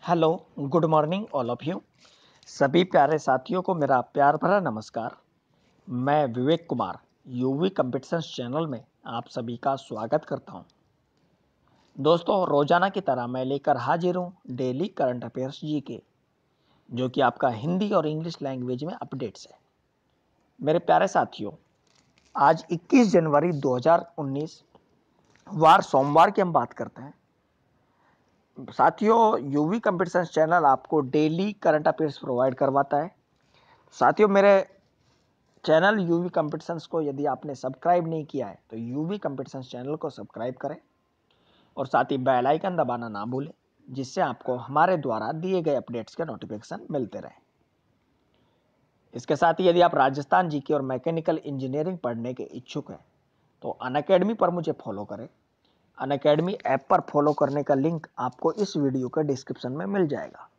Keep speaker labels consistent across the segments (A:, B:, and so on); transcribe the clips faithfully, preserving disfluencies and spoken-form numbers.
A: Hello, good morning all of you. सभी प्यारे साथियों को मेरा प्यार भरा नमस्कार। मैं Vivek Kumar UV competitions channel में आप सभी का स्वागत करता हूं। दोस्तों, रोजाना की तरह मैं लेकर हाजिर हूं डेली करंट अफेयर्स जी के, जो कि आपका हिंदी और इंग्लिश लैंग्वेज में अपडेट्स है। मेरे प्यारे साथियों, आज इक्कीस जनवरी दो हज़ार उन्नीस वार सोमवार की हम बात करते हैं। साथियों, यूवी कंपीटिशंस चैनल आपको डेली करंट अफेयर्स प्रोवाइड करवाता है। साथियों, मेरे चैनल यूवी कंपीटिशंस को यदि आपने सब्सक्राइब नहीं किया है तो यूवी कंपीटिशंस चैनल को सब्सक्राइब करें और साथ ही बेल आइकन दबाना ना भूलें, जिससे आपको हमारे द्वारा दिए गए अपडेट्स के नोटिफिकेशन मिलते रहें। इसके साथ ही यदि आप राजस्थान जीके और मैकेनिकल इंजीनियरिंग पढ़ने के इच्छुक हैं तो अनअकैडमी पर मुझे फॉलो करें। अनअकैडमी ऐप पर फॉलो करने का लिंक आपको इस वीडियो के डिस्क्रिप्शन में मिल जाएगा।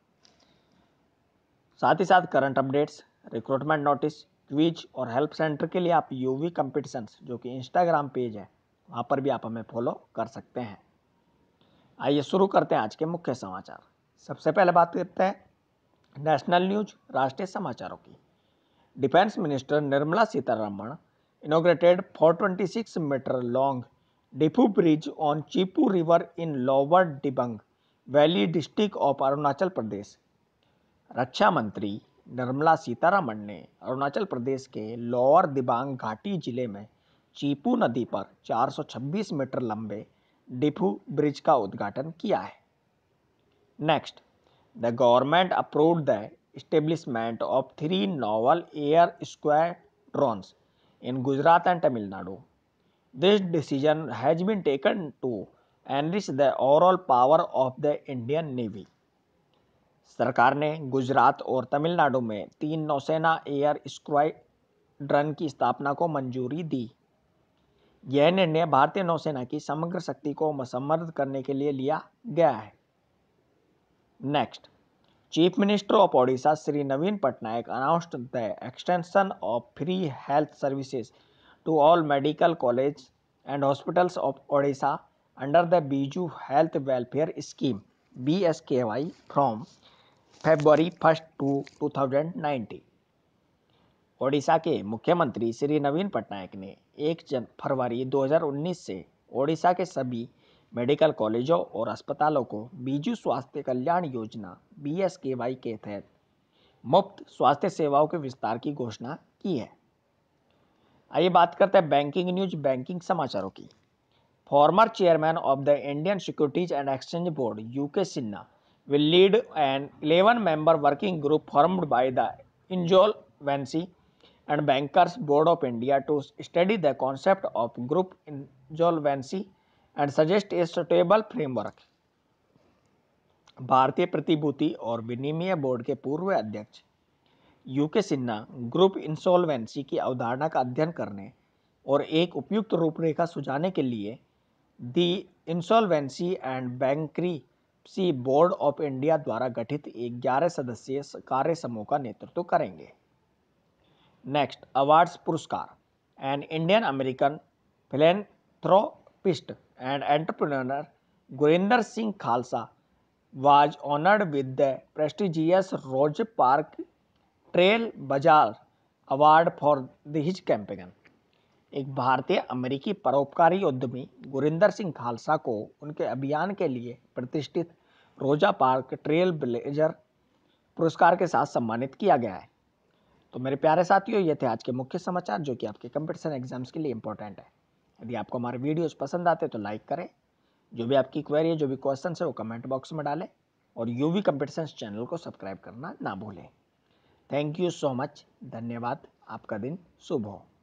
A: साथ ही साथ current updates, recruitment notice, quiz और हेल्प सेंटर के लिए आप यूवी कंपीटिशंस जो कि इंस्टाग्राम पेज है, वहाँ पर भी आप हमें फॉलो कर सकते हैं। आइए शुरू करते हैं आज के मुख्य समाचार। सबसे पहले बात करते हैं नेशनल न्यूज, राष्ट्रीय समाचारों की। Defence minister Nirmala Sitharaman inaugurated four twenty six metre long Diphu bridge on Chipu river in lower Dibang valley district of Arunachal Pradesh. रक्षा मंत्री निर्मला सीतारमण ने अरुणाचल प्रदेश के लोअर दिबांग घाटी जिले में चीपू नदी पर चार सौ छब्बीस मीटर लंबे डिफू ब्रिज का उद्घाटन किया है। Next, the government approved the establishment of three naval air squadrons in Gujarat and Tamil Nadu. This decision has been taken to enrich the overall power of the Indian navy. सरकार ने गुजरात और तमिलनाडु में तीन नौसेना एयर स्क्वाड्रन की स्थापना को मंजूरी दी। यह निर्णय भारतीय नौसेना की समग्र शक्ति को समृद्ध करने के लिए लिया गया है। Next, chief minister of Odisha Shri Naveen Patnaik announced the extension of free health services to all medical college and hospitals of Odisha under the Biju health welfare scheme B S K Y from February first to two thousand nineteen. Odisha के मुख्यमंत्री श्री नवीन पटनायक ने एक फरवरी दो हज़ार उन्नीस से ओडिशा के सभी मेडिकल कॉलेजों और अस्पतालों को बीजू स्वास्थ्य Kalyan Yojana B S K Y के तहत मुफ्त स्वास्थ्य सेवाओं के विस्तार की घोषणा की है। आइए बात करते हैं बैंकिंग न्यूज, बैंकिंग समाचारों की। Former chairman of the Indian Securities and Exchange Board UK Sinha will lead an eleven member working group formed by the Insolvency and Bankers Board of India to study the concept of group insolvency and suggest a suitable framework। भारतीय प्रतिभूति और विनिमय board के पूर्व अध्यक्ष UK Sinha group insolvency की अवधारणा का अध्ययन करने और एक उपयुक्त रूपरेखा सुझाने के लिए the insolvency and bankruptcy board of India द्वारा गठित एक ग्यारह सदस्यीय कार्य समूह का नेतृत्व करेंगे। नेक्स्ट, अवार्ड्स पुरस्कार। An Indian American philanthropist and entrepreneur Gurinder Singh Khalsa was honoured with the prestigious Rosa Parks trailblazer award for his campaign. एक भारतीय अमेरिकी परोपकारी उद्यमी गुरिंदर सिंह खालसा को उनके अभियान के लिए प्रतिष्ठित रोजा पार्क ट्रेल ब्लेजर पुरस्कार के साथ सम्मानित किया गया है। तो मेरे प्यारे साथियों, ये थे आज के मुख्य समाचार जो कि आपके कंपटीशन एग्जाम्स के लिए इंपॉर्टेंट है। यदि आपको हमारे वीडियोस पसंद आते तो लाइक करें, जो भी आपकी क्वेरी है, जो भी क्वेश्चन है वो कमेंट बॉक्स में डालें और यूवी कंपटीशंस चैनल को सब्सक्राइब करना ना भूलें। थैंक यू सो मच, धन्यवाद। आपका दिन शुभ हो।